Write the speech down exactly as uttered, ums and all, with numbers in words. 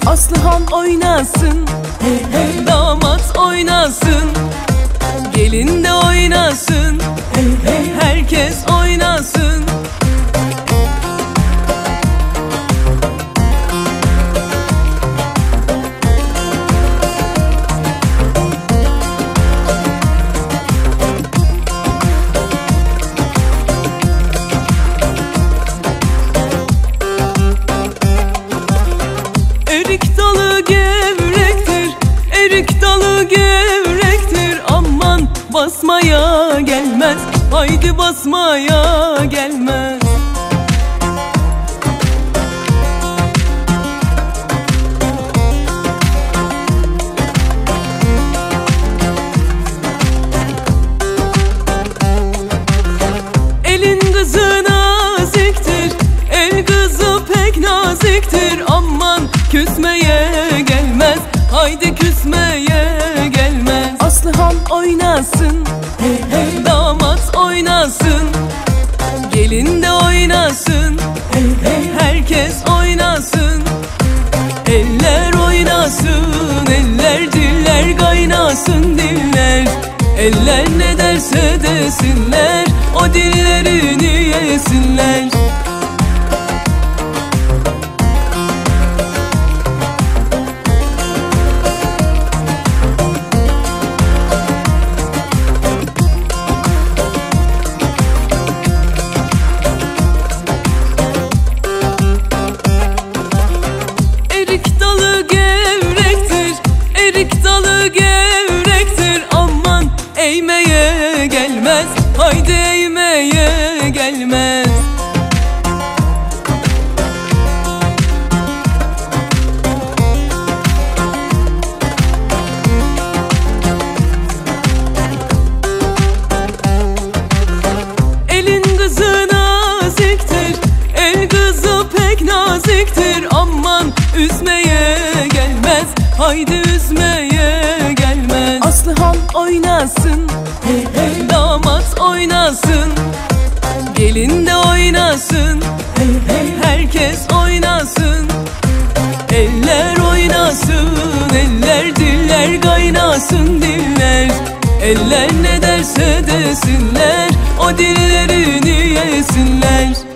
Aslıhan oynasın, hey hey. Damat oynasın, gelin de oynasın, hey hey. Herkes oynasın. Erik dalı gevrektir, erik dalı gevrektir. Aman basmaya gelmez, haydi basmaya gelmez. Elin kızı naziktir, el kızı pek naziktir. Aman küsmeye gelmez, haydi küsmeye gelmez. Aslıhan oynasın, hey hey. Damat oynasın, gelin de oynasın, hey hey. Herkes oynasın. Eller oynasın, eller diller kaynasın diller. Eller ne derse desinler, o dillerini yesinler. Erik dalı gevrektir, erik dalı gevrektir. Aman eğmeye gelmez, haydi eğmeye gelmez. Elin kızı naziktir, el kızı pek naziktir. Aman üzmeye gelmez, haydi üzmeye gelmez. Aslıhan oynasın, hey hey. Damat oynasın, gelin de oynasın, hey hey. Herkes oynasın. Eller oynasın, eller diller kaynasın diller. Eller ne derse desinler, o dillerini yesinler.